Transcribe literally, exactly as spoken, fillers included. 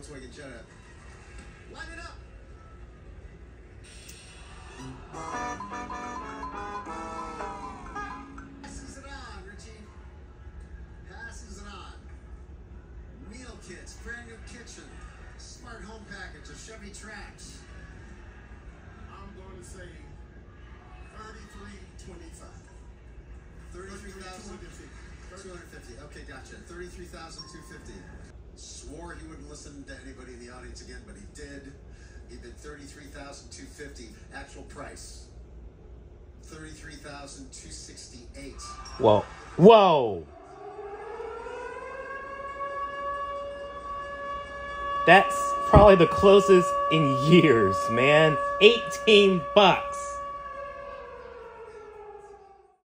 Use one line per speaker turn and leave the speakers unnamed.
Volkswagen Jetta. Line it up. Passes it on, Richie. Passes it on. Meal kits, brand new kitchen, smart home package of Chevy Trax.
I'm going to say thirty-three twenty-five.
thirty-three thousand two hundred fifty. Okay, gotcha. thirty-three thousand two hundred fifty. Swore he wouldn't listen to anybody in the audience again, but he did. He bid thirty-three thousand two hundred fifty. Actual price thirty-three thousand two hundred sixty-eight.
Whoa. Whoa. That's probably the closest in years, man. eighteen bucks.